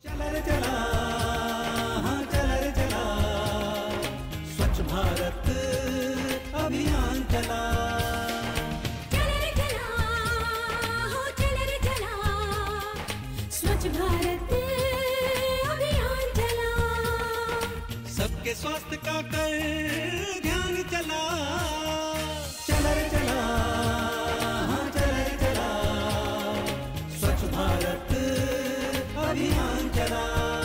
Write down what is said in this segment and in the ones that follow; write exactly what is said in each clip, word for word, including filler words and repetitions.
चला रे चला, हाँ चला रे चला, स्वच्छ भारत अभियान चला। चला रे चला, हाँ चला रे चला, स्वच्छ भारत अभियान चला। सबके स्वास्थ्य का कर ध्यान चला। चला रे चला, हाँ चला रे चला, स्वच्छ भारत अभियान चला।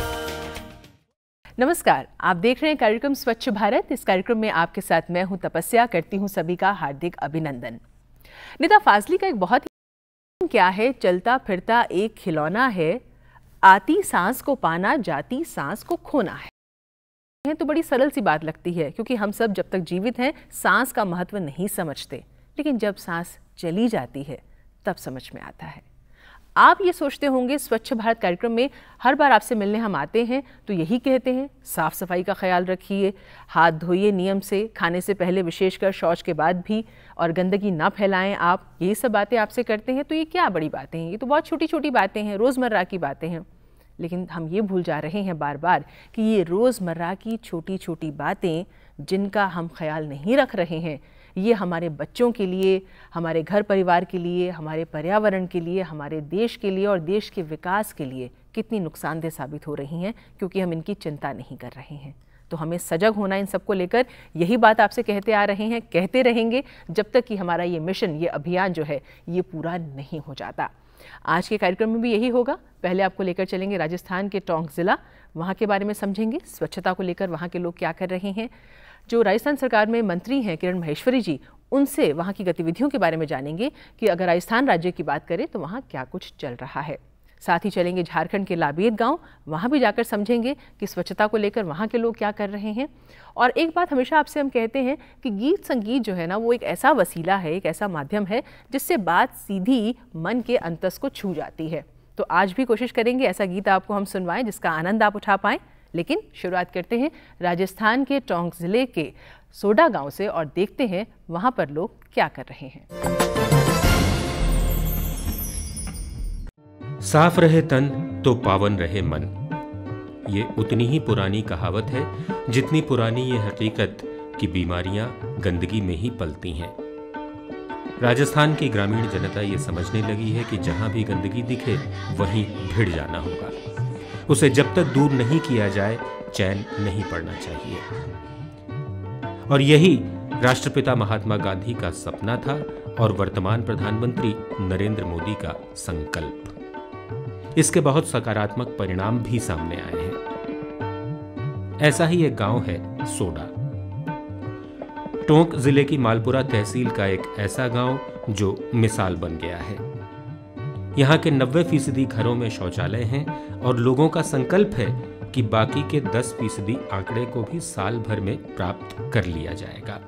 नमस्कार, आप देख रहे हैं कार्यक्रम स्वच्छ भारत। इस कार्यक्रम में आपके साथ मैं हूं तपस्या। करती हूं सभी का हार्दिक अभिनंदन। निदा फाजली का एक बहुत ही क्या है, चलता फिरता एक खिलौना है, आती सांस को पाना, जाती सांस को खोना है। तो बड़ी सरल सी बात लगती है, क्योंकि हम सब जब तक जीवित हैं सांस का महत्व नहीं समझते, लेकिन जब सांस चली जाती है तब समझ में आता है। आप ये सोचते होंगे, स्वच्छ भारत कार्यक्रम में हर बार आपसे मिलने हम आते हैं तो यही कहते हैं साफ सफाई का ख्याल रखिए, हाथ धोइए नियम से, खाने से पहले विशेषकर शौच के बाद भी, और गंदगी ना फैलाएं आप। यही सब बातें आपसे करते हैं। तो ये क्या बड़ी बातें हैं, ये तो बहुत छोटी छोटी बातें हैं, रोज़मर्रा की बातें हैं। लेकिन हम ये भूल जा रहे हैं बार बार कि ये रोज़मर्रा की छोटी छोटी बातें जिनका हम ख्याल नहीं रख रहे हैं, ये हमारे बच्चों के लिए, हमारे घर परिवार के लिए, हमारे पर्यावरण के लिए, हमारे देश के लिए और देश के विकास के लिए कितनी नुकसानदेह साबित हो रही हैं, क्योंकि हम इनकी चिंता नहीं कर रहे हैं। तो हमें सजग होना इन सबको लेकर, यही बात आपसे कहते आ रहे हैं, कहते रहेंगे जब तक कि हमारा ये मिशन, ये अभियान जो है ये पूरा नहीं हो जाता। आज के कार्यक्रम में भी यही होगा। पहले आपको लेकर चलेंगे राजस्थान के टोंक ज़िला, वहाँ के बारे में समझेंगे, स्वच्छता को लेकर वहाँ के लोग क्या कर रहे हैं। जो राजस्थान सरकार में मंत्री हैं किरण माहेश्वरी जी, उनसे वहाँ की गतिविधियों के बारे में जानेंगे कि अगर राजस्थान राज्य की बात करें तो वहाँ क्या कुछ चल रहा है। साथ ही चलेंगे झारखंड के लाबेद गांव, वहाँ भी जाकर समझेंगे कि स्वच्छता को लेकर वहाँ के लोग क्या कर रहे हैं। और एक बात हमेशा आपसे हम कहते हैं कि गीत संगीत जो है ना, वो एक ऐसा वसीला है, एक ऐसा माध्यम है जिससे बात सीधी मन के अंतस को छू जाती है। तो आज भी कोशिश करेंगे ऐसा गीत आपको हम सुनवाएं जिसका आनंद आप उठा पाएं। लेकिन शुरुआत करते हैं राजस्थान के टोंक ज़िले के सोडा गांव से और देखते हैं वहाँ पर लोग क्या कर रहे हैं। साफ रहे तन तो पावन रहे मन, ये उतनी ही पुरानी कहावत है जितनी पुरानी ये हकीकत कि बीमारियां गंदगी में ही पलती हैं। राजस्थान की ग्रामीण जनता ये समझने लगी है कि जहां भी गंदगी दिखे वहीं भिड़ जाना होगा। उसे जब तक दूर नहीं किया जाए चैन नहीं पड़ना चाहिए। और यही राष्ट्रपिता महात्मा गांधी का सपना था और वर्तमान प्रधानमंत्री नरेंद्र मोदी का संकल्प। इसके बहुत सकारात्मक परिणाम भी सामने आए हैं। ऐसा ही एक गांव है सोडा, टोंक जिले की मालपुरा तहसील का एक ऐसा गांव जो मिसाल बन गया है। यहाँ के नब्बे फीसदी घरों में शौचालय हैं और लोगों का संकल्प है कि बाकी के दस फीसदी आंकड़े को भी साल भर में प्राप्त कर लिया जाएगा।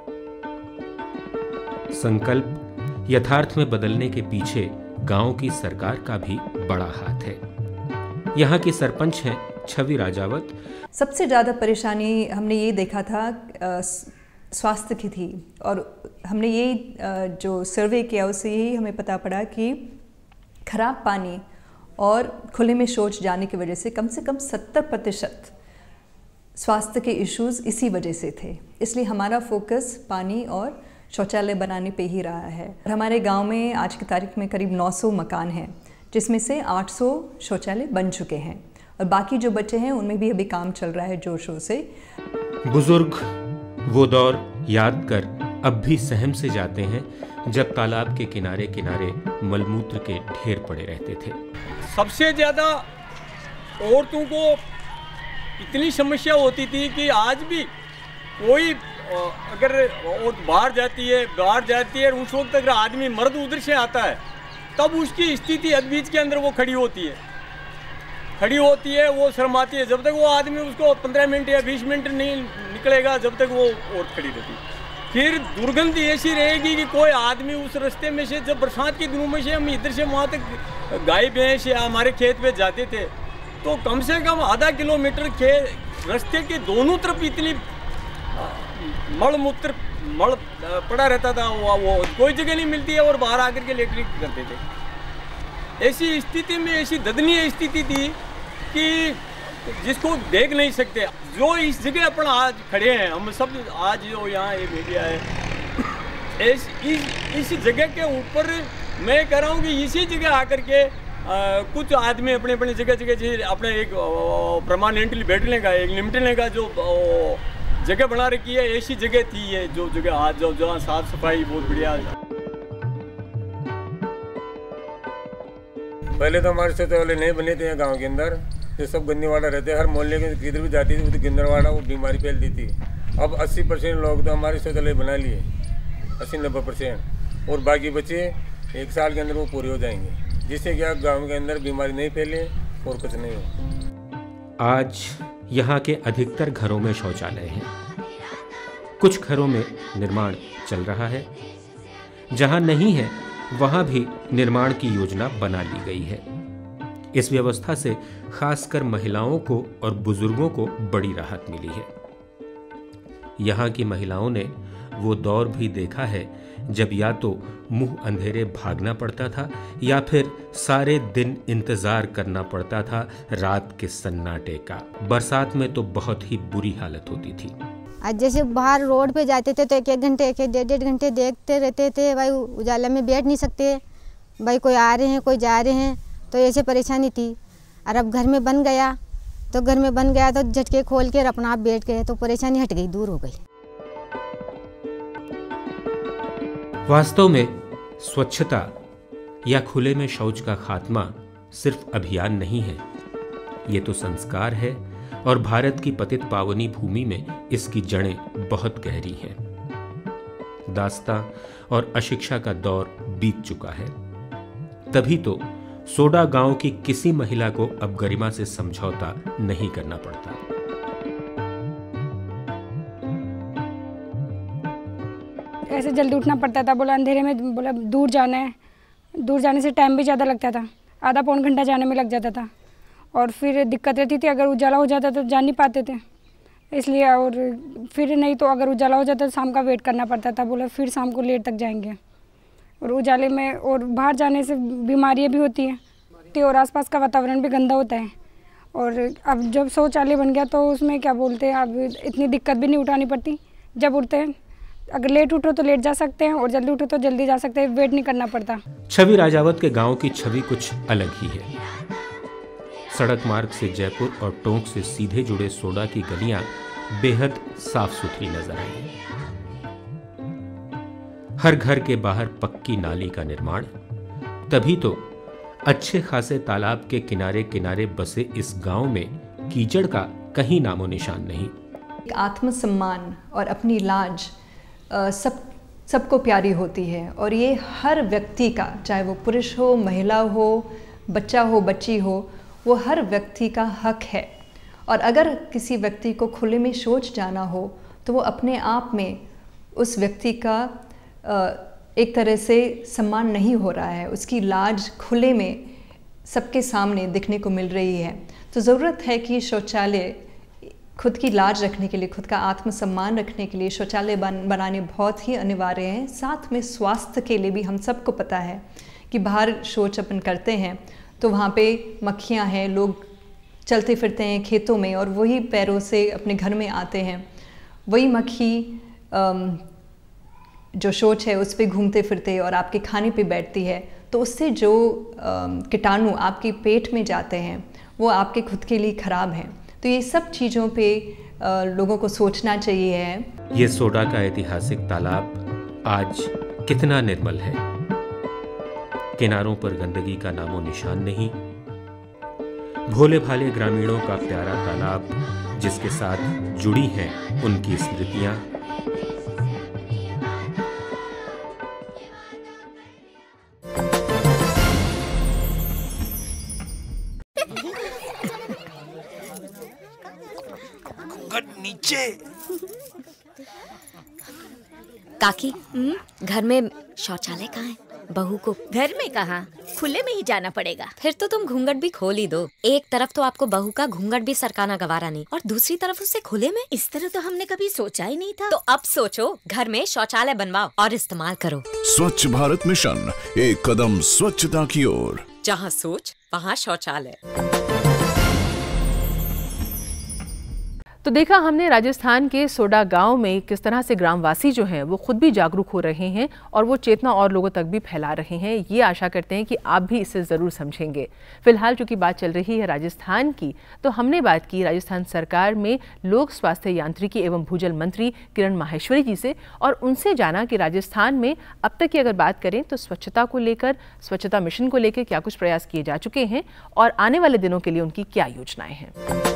संकल्प यथार्थ में बदलने के पीछे गांव की सरकार का भी बड़ा हाथ है। यहाँ की सरपंच हैं छवि राजावत। सबसे ज़्यादा परेशानी हमने ये देखा था स्वास्थ्य की थी, और हमने ये जो सर्वे किया उससे यही हमें पता पड़ा कि खराब पानी और खुले में शौच जाने की वजह से कम से कम सत्तर प्रतिशत स्वास्थ्य के इश्यूज इसी वजह से थे। इसलिए हमारा फोकस पानी और शौचालय बनाने पे ही रहा है। हमारे गांव में आज की तारीख में करीब नौ सौ मकान हैं, जिसमें से आठ सौ शौचालय बन चुके हैं और बाकी जो बचे हैं उनमें भी अभी काम चल रहा है जोर शोर से। बुजुर्ग वो दौर याद कर अब भी सहम से जाते हैं जब तालाब के किनारे किनारे मलमूत्र के ढेर पड़े रहते थे। सबसे ज़्यादा औरतों को इतनी समस्या होती थी कि आज भी कोई अगर औरत बाहर जाती है बाहर जाती है उस वक्त अगर आदमी मर्द उधर से आता है तब उसकी स्थिति अदबीज के अंदर वो खड़ी होती है खड़ी होती है वो शर्माती है। जब तक वो आदमी उसको पंद्रह मिनट या बीस मिनट नहीं निकलेगा जब तक वो औरत खड़ी रहती है। फिर दुर्गंध ऐसी रहेगी कि कोई आदमी उस रास्ते में से, जब बरसात के दिनों में से हम इधर से वहाँ तक गाय भैंस या हमारे खेत पे जाते थे तो कम से कम आधा किलोमीटर खेत रास्ते के दोनों तरफ इतनी मल मूत्र मल पड़ा रहता था, वो, वो कोई जगह नहीं मिलती है और बाहर आकर के लेटरिन करते थे। ऐसी स्थिति में ऐसी दयनीय स्थिति थी कि जिसको देख नहीं सकते। जो इस जगह अपन आज खड़े हैं, हम सब आज जो यहाँ ये मीडिया है, इस इस इस जगह के ऊपर मैं कह रहा हूँ कि इसी जगह आकर के आ, कुछ आदमी अपने अपने जगह जगह अपने एक परमानेंटली बैठने का, एक निपटने का जो जगह बना रखी है, ऐसी जगह थी ये जो जगह आज जो जहाँ साफ सफाई बहुत बढ़िया। पहले तो हमारे शौचालय नहीं बने थे गांव के अंदर, ये सब गंदीवाड़ा रहते, हर मोहल्ले के किधर भी जाती थी तो गंदरवाड़ा वो बीमारी फैलती थी। अब अस्सी परसेंट लोग तो हमारे शौचालय बना लिए, अस्सी नब्बे परसेंट, और बाकी बच्चे एक साल के अंदर वो पूरे हो जाएंगे, जिससे कि गाँव के अंदर बीमारी नहीं फैले और कुछ नहीं हो। आज यहाँ के अधिकतर घरों में शौचालय हैं। कुछ घरों में निर्माण चल रहा है, जहाँ नहीं है वहाँ भी निर्माण की योजना बना ली गई है। इस व्यवस्था से खासकर महिलाओं को और बुजुर्गों को बड़ी राहत मिली है। यहाँ की महिलाओं ने वो दौर भी देखा है जब या तो मुंह अंधेरे भागना पड़ता था या फिर सारे दिन इंतजार करना पड़ता था रात के सन्नाटे का। बरसात में तो बहुत ही बुरी हालत होती थी। आज जैसे बाहर रोड पे जाते थे तो एक एक घंटे एक एक डेढ़ डेढ़ घंटे देखते रहते थे, भाई उजाला में बैठ नहीं सकते, भाई कोई आ रहे हैं कोई जा रहे हैं, तो ऐसे परेशानी थी। और अब घर में बन गया तो घर में बन गया तो झटके खोल के अपना आप बैठ गए, तो परेशानी हट गई, दूर हो गई। वास्तव में स्वच्छता या खुले में शौच का खात्मा सिर्फ अभियान नहीं है, ये तो संस्कार है और भारत की पतित पावनी भूमि में इसकी जड़ें बहुत गहरी हैं। दास्तां और अशिक्षा का दौर बीत चुका है, तभी तो सोडा गांव की किसी महिला को अब गरिमा से समझौता नहीं करना पड़ता। ऐसे जल्दी उठना पड़ता था, बोला अंधेरे में, बोला दूर जाना है, दूर जाने से टाइम भी ज़्यादा लगता था, आधा पौन घंटा जाने में लग जाता था, और फिर दिक्कत रहती थी अगर उजाला हो जाता तो जा नहीं पाते थे, इसलिए। और फिर नहीं तो अगर उजाला हो जाता तो शाम का वेट करना पड़ता था, बोला फिर शाम को लेट तक जाएंगे, और उजाले में और बाहर जाने से बीमारियाँ भी होती हैं और आसपास का वातावरण भी गंदा होता है। और अब जब शौचालय बन गया तो उसमें क्या बोलते हैं, अब इतनी दिक्कत भी नहीं उठानी पड़ती। जब उठते हैं अगर लेट उठो तो लेट जा सकते हैं और जल्दी उठो तो जल्दी जा सकते हैं, वेट नहीं करना पड़ता। छवि राजावत के गांव की छवि कुछ अलग ही है। सड़क मार्ग से जयपुर और टोंक से सीधे जुड़े सोडा की गलियां बेहद साफ सुथरी नजर आई। हर घर के बाहर पक्की नाली का निर्माण, तभी तो अच्छे खासे तालाब के किनारे किनारे बसे इस गांव में कीचड़ का कहीं नामो निशान नहीं। आत्मसम्मान और अपनी लाज सब सबको प्यारी होती है, और ये हर व्यक्ति का, चाहे वो पुरुष हो, महिला हो, बच्चा हो, बच्ची हो, वो हर व्यक्ति का हक है। और अगर किसी व्यक्ति को खुले में शौच जाना हो तो वो अपने आप में उस व्यक्ति का एक तरह से सम्मान नहीं हो रहा है, उसकी लाज खुले में सबके सामने दिखने को मिल रही है। तो ज़रूरत है कि शौचालय खुद की लाज रखने के लिए, खुद का आत्मसम्मान रखने के लिए शौचालय बन बनाने बहुत ही अनिवार्य हैं। साथ में स्वास्थ्य के लिए भी हम सबको पता है कि बाहर शौच अपन करते हैं तो वहाँ पे मक्खियाँ हैं, लोग चलते फिरते हैं खेतों में और वही पैरों से अपने घर में आते हैं, वही मक्खी जो शौच है उस पर घूमते फिरते और आपके खाने पे बैठती है, तो उससे जो कीटाणु आपके पेट में जाते हैं वो आपके खुद के लिए ख़राब हैं। तो ये सब चीज़ों पे लोगों को सोचना चाहिए है। ये सोडा का ऐतिहासिक तालाब आज कितना निर्मल है। किनारों पर गंदगी का नामो निशान नहीं। भोले भाले ग्रामीणों का प्यारा तालाब जिसके साथ जुड़ी हैं उनकी स्मृतियां। नीचे काकी, घर में शौचालय कहाँ है? बहू को घर में कहाँ, खुले में ही जाना पड़ेगा। फिर तो तुम घूंघट भी खोल ही दो। एक तरफ तो आपको बहू का घूंघट भी सरकाना गवारा नहीं, और दूसरी तरफ उसे खुले में। इस तरह तो हमने कभी सोचा ही नहीं था। तो अब सोचो, घर में शौचालय बनवाओ और इस्तेमाल करो। स्वच्छ भारत मिशन, एक कदम स्वच्छता की ओर। जहाँ सोच वहाँ शौचालय। तो देखा हमने राजस्थान के सोडा गांव में किस तरह से ग्रामवासी जो हैं वो खुद भी जागरूक हो रहे हैं और वो चेतना और लोगों तक भी फैला रहे हैं। ये आशा करते हैं कि आप भी इसे ज़रूर समझेंगे। फिलहाल चूंकि बात चल रही है राजस्थान की, तो हमने बात की राजस्थान सरकार में लोक स्वास्थ्य यांत्रिकी एवं भूजल मंत्री किरण माहेश्वरी जी से और उनसे जाना कि राजस्थान में अब तक की अगर बात करें तो स्वच्छता को लेकर, स्वच्छता मिशन को लेकर क्या कुछ प्रयास किए जा चुके हैं और आने वाले दिनों के लिए उनकी क्या योजनाएं हैं।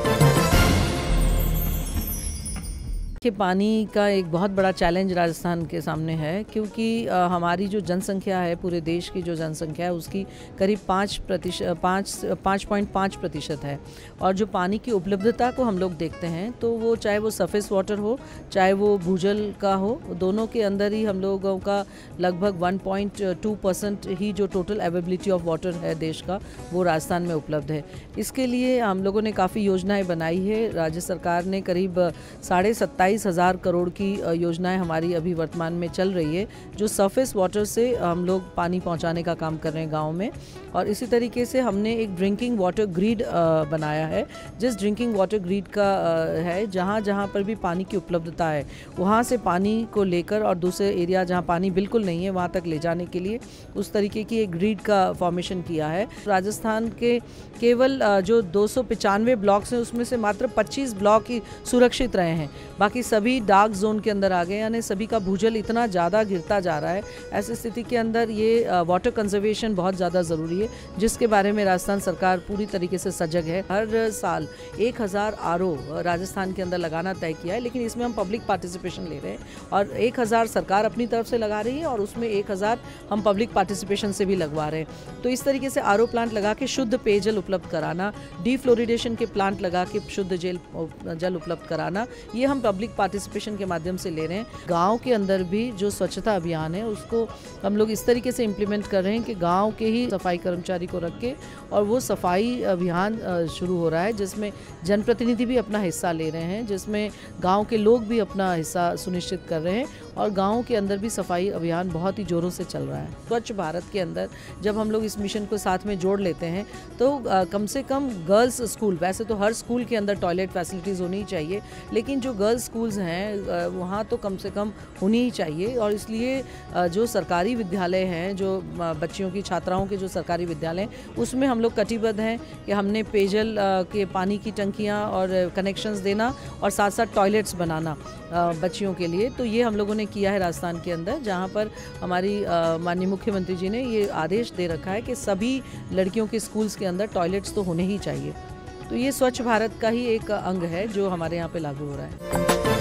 कि पानी का एक बहुत बड़ा चैलेंज राजस्थान के सामने है, क्योंकि आ, हमारी जो जनसंख्या है, पूरे देश की जो जनसंख्या है उसकी करीब पाँच प्रतिशत पाँच पाँच पॉइंट पाँच प्रतिशत है। और जो पानी की उपलब्धता को हम लोग देखते हैं तो वो चाहे वो सरफेस वाटर हो चाहे वो भूजल का हो, दोनों के अंदर ही हम लोगों का लगभग वन पॉइंट टू परसेंट ही जो टोटल अवेलेबिलिटी ऑफ वाटर है देश का, वो राजस्थान में उपलब्ध है। इसके लिए हम लोगों ने काफ़ी योजनाएँ बनाई है। राज्य सरकार ने करीब साढ़े सत्ताईस हज़ार करोड़ की योजनाएं हमारी अभी वर्तमान में चल रही है, जो सरफेस वाटर से हम लोग पानी पहुंचाने का काम कर रहे हैं गांव में। और इसी तरीके से हमने एक ड्रिंकिंग वाटर ग्रिड बनाया है, जिस ड्रिंकिंग वाटर ग्रिड का है जहां जहां पर भी पानी की उपलब्धता है वहां से पानी को लेकर और दूसरे एरिया जहां पानी बिल्कुल नहीं है वहां तक ले जाने के लिए उस तरीके की एक ग्रिड का फॉर्मेशन किया है। राजस्थान के केवल जो दो सौ पचानवे ब्लॉक्स हैं उसमें से मात्र पच्चीस ब्लॉक ही सुरक्षित रहे हैं, बाकी सभी डार्क जोन के अंदर आ गए, यानी सभी का भूजल इतना ज़्यादा गिरता जा रहा है। ऐसी स्थिति के अंदर ये वाटर कंजर्वेशन बहुत ज़्यादा ज़रूरी है, जिसके बारे में राजस्थान सरकार पूरी तरीके से सजग है। हर साल एक हज़ार आर ओ राजस्थान के अंदर लगाना तय किया है, लेकिन इसमें हम पब्लिक पार्टिसिपेशन ले रहे हैं और एक हज़ार सरकार अपनी तरफ से लगा रही है और उसमें एक हज़ार हम पब्लिक पार्टिसिपेशन से भी लगवा रहे हैं। तो इस तरीके से आर ओ प्लांट लगा के शुद्ध पेयजल उपलब्ध कराना, डीफ्लोरिडेशन के प्लांट लगा के शुद्ध जल जल उपलब्ध कराना, ये हम पब्लिक पार्टिसिपेशन के माध्यम से ले रहे हैं। गांव के अंदर भी जो स्वच्छता अभियान है उसको हम लोग इस तरीके से इम्प्लीमेंट कर रहे हैं कि गांव के ही सफाई कर्मचारी को रख के और वो सफाई अभियान शुरू हो रहा है, जिसमें जनप्रतिनिधि भी अपना हिस्सा ले रहे हैं, जिसमें गांव के लोग भी अपना हिस्सा सुनिश्चित कर रहे हैं और गाँव के अंदर भी सफाई अभियान बहुत ही जोरों से चल रहा है। स्वच्छ भारत के अंदर जब हम लोग इस मिशन को साथ में जोड़ लेते हैं तो आ, कम से कम गर्ल्स स्कूल, वैसे तो हर स्कूल के अंदर टॉयलेट फैसिलिटीज़ होनी ही चाहिए, लेकिन जो गर्ल्स स्कूल्स हैं वहाँ तो कम से कम होनी ही चाहिए। और इसलिए जो सरकारी विद्यालय हैं, जो बच्चियों की छात्राओं के जो सरकारी विद्यालय हैं, उसमें हम लोग कटिबद्ध हैं कि हमने पेयजल के पानी की टंकियाँ और कनेक्शंस देना और साथ साथ टॉयलेट्स बनाना बच्चियों के लिए। तो ये हम लोगों ने किया है राजस्थान के अंदर, जहाँ पर हमारी माननीय मुख्यमंत्री जी ने ये आदेश दे रखा है कि सभी लड़कियों के स्कूल्स के अंदर टॉयलेट्स तो होने ही चाहिए। तो ये स्वच्छ भारत का ही एक अंग है जो हमारे यहाँ पे लागू हो रहा है।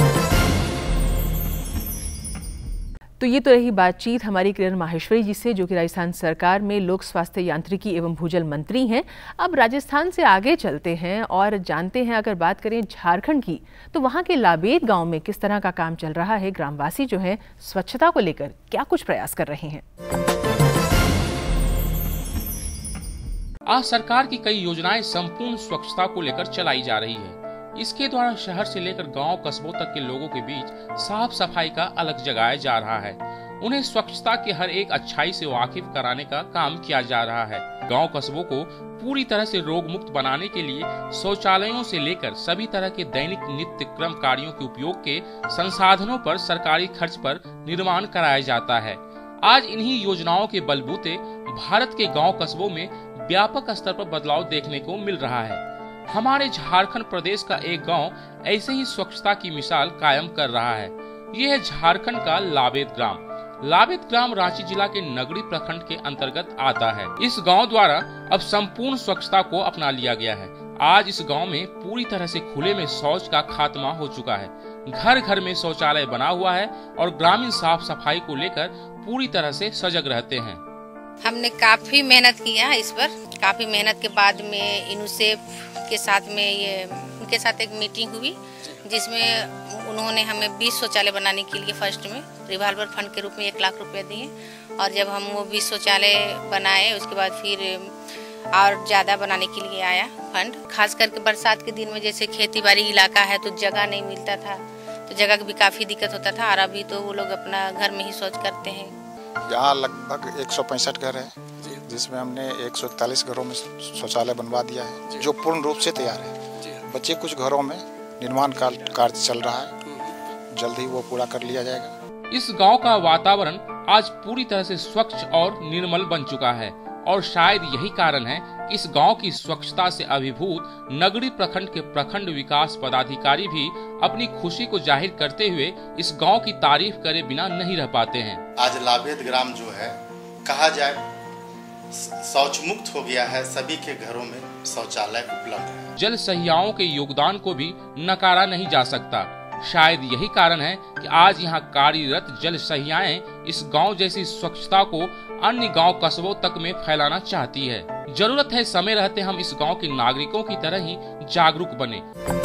तो ये तो रही बातचीत हमारी किरण माहेश्वरी जी से, जो कि राजस्थान सरकार में लोक स्वास्थ्य यांत्रिकी एवं भूजल मंत्री हैं। अब राजस्थान से आगे चलते हैं और जानते हैं, अगर बात करें झारखंड की, तो वहाँ के लाबेद गांव में किस तरह का काम चल रहा है। ग्रामवासी जो हैं स्वच्छता को लेकर क्या कुछ प्रयास कर रहे हैं। आज सरकार की कई योजनाएं संपूर्ण स्वच्छता को लेकर चलाई जा रही है। इसके द्वारा शहर से लेकर गांव कस्बों तक के लोगों के बीच साफ सफाई का अलग जगाया जा रहा है। उन्हें स्वच्छता के हर एक अच्छाई से वाकिफ कराने का काम किया जा रहा है। गांव कस्बों को पूरी तरह से रोग मुक्त बनाने के लिए शौचालयों से लेकर सभी तरह के दैनिक नित्य क्रम कार्यों के उपयोग के संसाधनों पर सरकारी खर्च पर निर्माण कराया जाता है। आज इन्हीं योजनाओं के बलबूते भारत के गाँव कस्बों में व्यापक स्तर पर बदलाव देखने को मिल रहा है। हमारे झारखंड प्रदेश का एक गांव ऐसे ही स्वच्छता की मिसाल कायम कर रहा है। यह है झारखंड का लाबेद ग्राम। लाबेद ग्राम रांची जिला के नगड़ी प्रखंड के अंतर्गत आता है। इस गांव द्वारा अब संपूर्ण स्वच्छता को अपना लिया गया है। आज इस गांव में पूरी तरह से खुले में शौच का खात्मा हो चुका है। घर घर में शौचालय बना हुआ है और ग्रामीण साफ सफाई को लेकर पूरी तरह से सजग रहते हैं। हमने काफी मेहनत किया इस पर। काफी मेहनत के बाद में यूनिसेफ के साथ में ये उनके साथ एक मीटिंग हुई, जिसमें उन्होंने हमें बीस शौचालय बनाने के लिए फर्स्ट में रिवाल्वर फंड के रूप में एक लाख रुपए दिए। और जब हम वो बीस शौचालय बनाए उसके बाद फिर और ज़्यादा बनाने के लिए आया फंड। खास करके बरसात के दिन में जैसे खेती बाड़ी इलाका है तो जगह नहीं मिलता था, तो जगह की भी काफ़ी दिक्कत होता था। और अभी तो वो लोग अपना घर में ही शौच करते हैं। यहाँ लगभग एक सौ पैंसठ घर है, जिसमें हमने एक सौ इकतालीस घरों में शौचालय बनवा दिया है, जो पूर्ण रूप से तैयार है। बच्चे कुछ घरों में निर्माण का कार्य चल रहा है, जल्द ही वो पूरा कर लिया जाएगा। इस गांव का वातावरण आज पूरी तरह से स्वच्छ और निर्मल बन चुका है और शायद यही कारण है कि इस गांव की स्वच्छता से अभिभूत नगरी प्रखंड के प्रखंड विकास पदाधिकारी भी अपनी खुशी को जाहिर करते हुए इस गांव की तारीफ करे बिना नहीं रह पाते हैं। आज लाभेद ग्राम जो है कहा जाए शौच मुक्त हो गया है, सभी के घरों में शौचालय उपलब्ध है। जल सहियाओं के योगदान को भी नकारा नहीं जा सकता। शायद यही कारण है कि आज यहाँ कार्यरत जल सहियाएं इस गांव जैसी स्वच्छता को अन्य गांव कस्बों तक में फैलाना चाहती है। जरूरत है समय रहते हम इस गांव के नागरिकों की तरह ही जागरूक बने।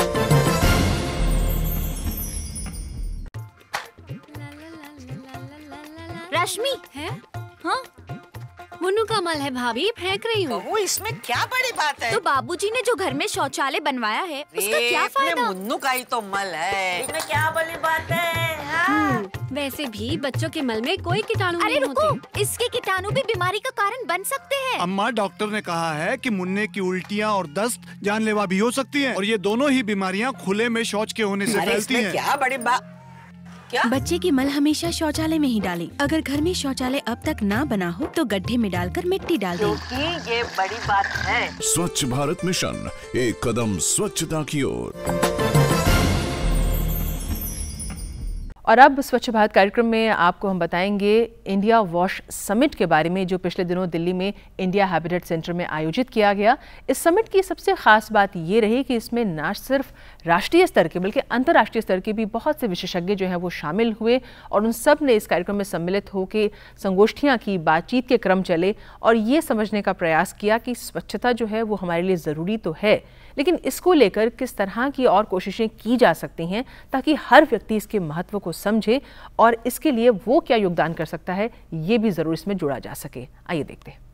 रश्मि है? हाँ? मुन्नू का मल है भाभी, फेंक रही हूँ। वो इसमें क्या बड़ी बात है? तो बाबूजी ने जो घर में शौचालय बनवाया है उसका क्या फायदा? मुन्नू का ही तो मल है, इसमें क्या बड़ी बात है? हाँ? वैसे भी बच्चों के मल में कोई कीटाणु नहीं होते। अरे रुको, इसके कीटाणु भी बीमारी का कारण बन सकते हैं। अम्मा, डॉक्टर ने कहा है कि मुन्ने की उल्टियाँ और दस्त जानलेवा भी हो सकती हैं और ये दोनों ही बीमारियाँ खुले में शौच के होने से फैलती हैं। क्या बड़ी बात? क्या? बच्चे की मल हमेशा शौचालय में ही डालें। अगर घर में शौचालय अब तक ना बना हो तो गड्ढे में डालकर मिट्टी डाल दें। क्योंकि ये बड़ी बात है। स्वच्छ भारत मिशन, एक कदम स्वच्छता की ओर। और अब स्वच्छ भारत कार्यक्रम में आपको हम बताएंगे इंडिया वॉश समिट के बारे में, जो पिछले दिनों दिल्ली में इंडिया हैबिटेट सेंटर में आयोजित किया गया। इस समिट की सबसे खास बात ये रही कि इसमें न सिर्फ राष्ट्रीय स्तर के बल्कि अंतर्राष्ट्रीय स्तर के भी बहुत से विशेषज्ञ जो हैं वो शामिल हुए और उन सब ने इस कार्यक्रम में सम्मिलित होकर संगोष्ठियाँ की, बातचीत के क्रम चले और ये समझने का प्रयास किया कि स्वच्छता जो है वो हमारे लिए ज़रूरी तो है, लेकिन इसको लेकर किस तरह की और कोशिशें की जा सकती हैं ताकि हर व्यक्ति इसके महत्व को समझे और इसके लिए वो क्या योगदान कर सकता है ये भी ज़रूर इसमें जोड़ा जा सके। आइए देखते हैं।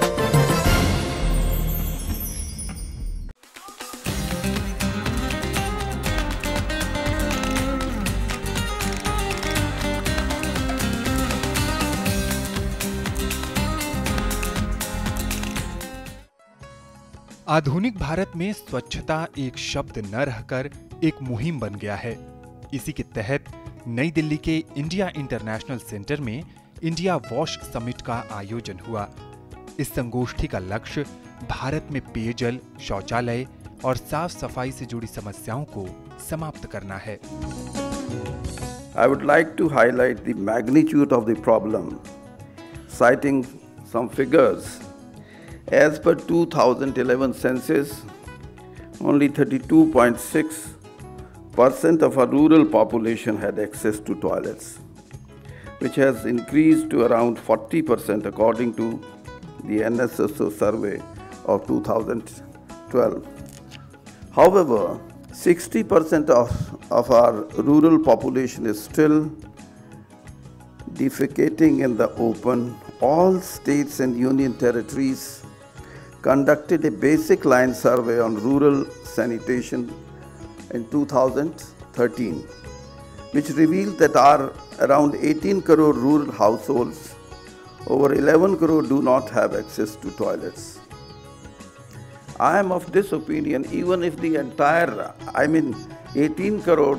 आधुनिक भारत में स्वच्छता एक शब्द न रहकर एक मुहिम बन गया है। इसी के तहत नई दिल्ली के इंडिया इंटरनेशनल सेंटर में इंडिया वॉश समिट का आयोजन हुआ। इस संगोष्ठी का लक्ष्य भारत में पेयजल, शौचालय और साफ सफाई से जुड़ी समस्याओं को समाप्त करना है। I would like to highlight the magnitude of the problem, citing some figures. As per two thousand eleven census, only thirty-two point six percent of our rural population had access to toilets, which has increased to around forty percent according to the N S S O survey of two thousand twelve. However, sixty percent of, of our rural population is still defecating in the open. All states and union territories conducted a basic line survey on rural sanitation in two thousand thirteen, which revealed that our around eighteen crore rural households, over eleven crore do not have access to toilets. I am of this opinion, even if the entire, I mean eighteen crore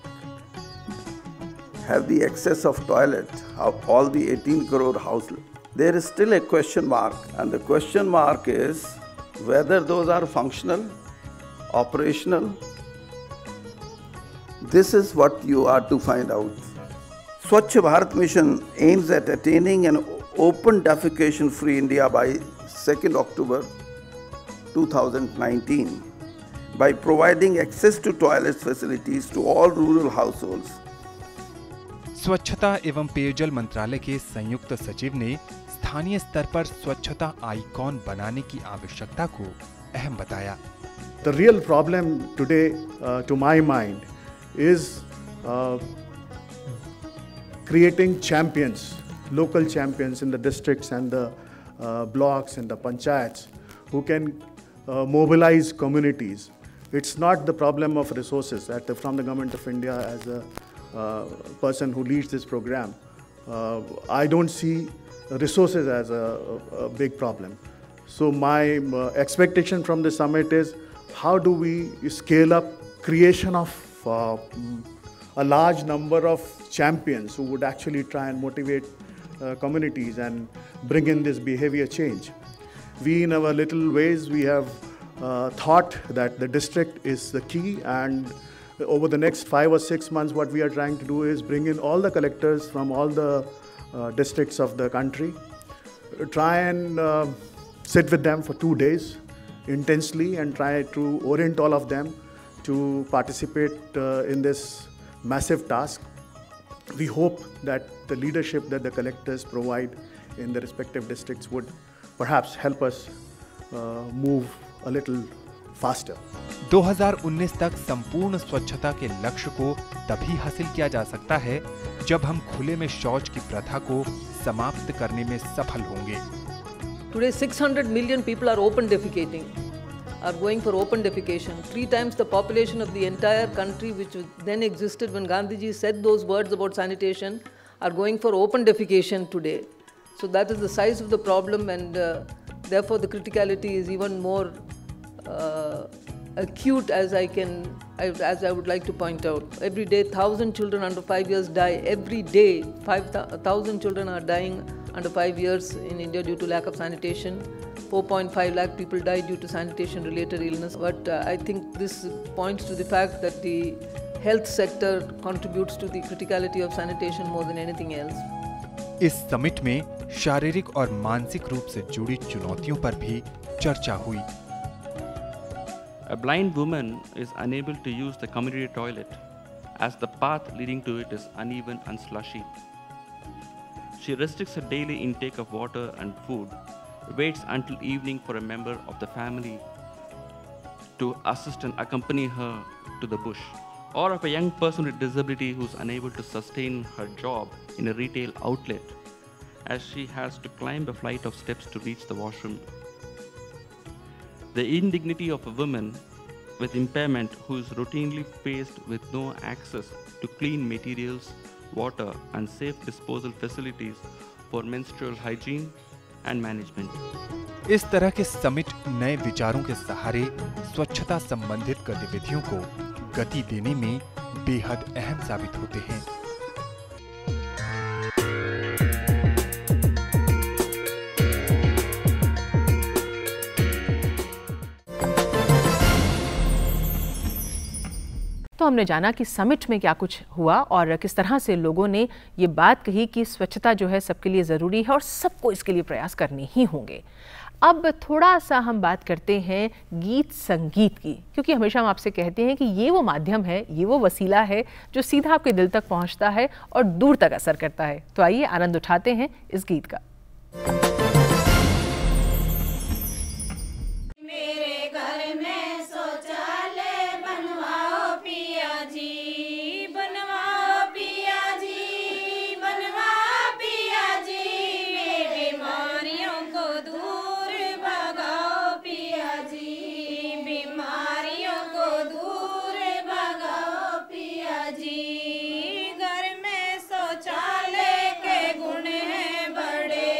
have the access of toilet, all the eighteen crore households, there is still a question mark, and the question mark is whether those are functional, operational. This is what you are to find out. Swachh Bharat Mission aims at attaining an open defecation free India by second October two thousand nineteen by providing access to toilet facilities to all rural households. स्वच्छता एवं पेयजल मंत्रालय के संयुक्त सचिव ने स्थानीय स्तर पर स्वच्छता आइकॉन बनाने की आवश्यकता को अहम बताया। The real problem today, uh, to my mind, is uh, creating champions, local champions in the districts and the uh, blocks and the panchayats who can uh, mobilize communities. It's not the problem of resources. At the, from the Government of India, as a uh, person who leads this program, uh, I don't see resources as a, a, a big problem. So my uh, expectation from the summit is how do we scale up creation of uh, a large number of champions who would actually try and motivate uh, communities and bring in this behavior change. We, in our little ways, we have uh, thought that the district is the key, and over the next five or six months, what we are trying to do is bring in all the collectors from all the uh, districts of the country, try and uh, sit with them for two days intensely and try to orient all of them to participate uh, in this massive task. We hope that the leadership that the collectors provide in the respective districts would perhaps help us uh, move a little faster. दो हज़ार उन्नीस तक संपूर्ण स्वच्छता के लक्ष्य को तभी हासिल किया जा सकता है जब हम खुले में शौच की प्रथा को समाप्त करने में सफल होंगे। Today six hundred million people are open defecating, are going for open defecation. Three times the population of the entire country which then existed when Gandhiji said those words about sanitation are going for open defecation today. So that is the size of the problem, and uh, therefore the criticality is even more uh, acute, as I can, as I would like to point out. Every day, thousand children under five years die. Every day, five thousand children are dying under five years in India due to lack of sanitation. four point five lakh people die due to sanitation-related illness. But uh, I think this points to the fact that the health sector contributes to the criticality of sanitation more than anything else. इस summit में शारीरिक और मानसिक रूप से जुड़ी चुनौतियों पर भी चर्चा हुई। A blind woman is unable to use the community toilet as the path leading to it is uneven and slushy. She restricts her daily intake of water and food, waits until evening for a member of the family to assist and accompany her to the bush, or of a young person with disability who is unable to sustain her job in a retail outlet as she has to climb a flight of steps to reach the washroom. The indignity of a woman with impairment who is routinely faced with no access to clean materials, water and safe disposal facilities for menstrual hygiene and management. इस तरह के summit नए विचारों के सहारे स्वच्छता संबंधित गतिविधियों को गति देने में बेहद अहम साबित होते हैं। तो हमने जाना कि समिट में क्या कुछ हुआ और किस तरह से लोगों ने ये बात कही कि स्वच्छता जो है सबके लिए ज़रूरी है और सबको इसके लिए प्रयास करने ही होंगे। अब थोड़ा सा हम बात करते हैं गीत संगीत की, क्योंकि हमेशा हम आपसे कहते हैं कि ये वो माध्यम है, ये वो वसीला है जो सीधा आपके दिल तक पहुंचता है और दूर तक असर करता है। तो आइए आनंद उठाते हैं इस गीत का। घर में शौचालय के गुण हैं बड़े,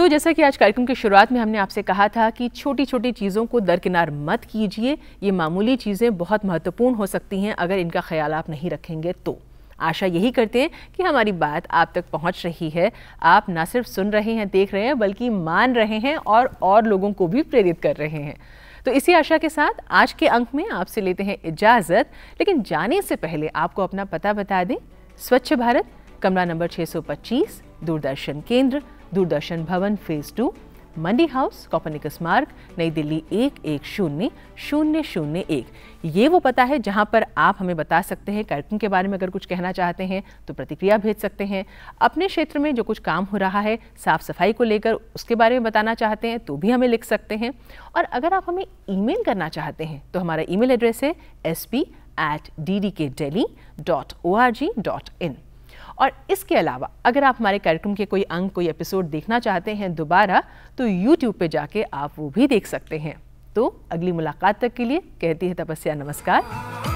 जैसा कि आज कार्यक्रम की शुरुआत में हमने आपसे कहा था कि छोटी छोटी चीज़ों को दरकिनार मत कीजिए। ये मामूली चीज़ें बहुत महत्वपूर्ण हो सकती हैं अगर इनका ख्याल आप नहीं रखेंगे तो। आशा यही करते हैं कि हमारी बात आप तक पहुंच रही है। आप ना सिर्फ सुन रहे हैं, देख रहे हैं, बल्कि मान रहे हैं और और लोगों को भी प्रेरित कर रहे हैं। तो इसी आशा के साथ आज के अंक में आपसे लेते हैं इजाज़त, लेकिन जाने से पहले आपको अपना पता बता दें। स्वच्छ भारत, कमरा नंबर छः सौ पच्चीस, Doordarshan Kendra, Doordarshan Bhavan phase two, Mandi House, Copernicus Marg, नई दिल्ली एक एक शून्य शून्य शून्य एक। ये वो पता है जहां पर आप हमें बता सकते हैं कार्यक्रम के बारे में। अगर कुछ कहना चाहते हैं तो प्रतिक्रिया भेज सकते हैं। अपने क्षेत्र में जो कुछ काम हो रहा है साफ सफाई को लेकर उसके बारे में बताना चाहते हैं तो भी हमें लिख सकते हैं। और अगर आप हमें ईमेल करना चाहते हैं तो हमारा ईमेल एड्रेस है S P at D D K daily dot O R G dot in. और इसके अलावा अगर आप हमारे कार्यक्रम के कोई अंक, कोई एपिसोड देखना चाहते हैं दोबारा, तो यूट्यूब पे जाके आप वो भी देख सकते हैं। तो अगली मुलाकात तक के लिए कहती है तपस्या नमस्कार।